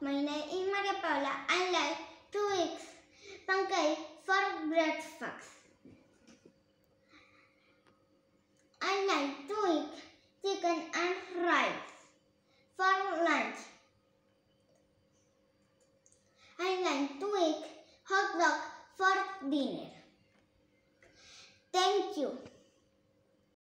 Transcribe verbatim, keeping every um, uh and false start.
My name is Maria Paula. I like to eat pancake for breakfast. I like to eat chicken and rice for lunch. I like to eat hot dog for dinner.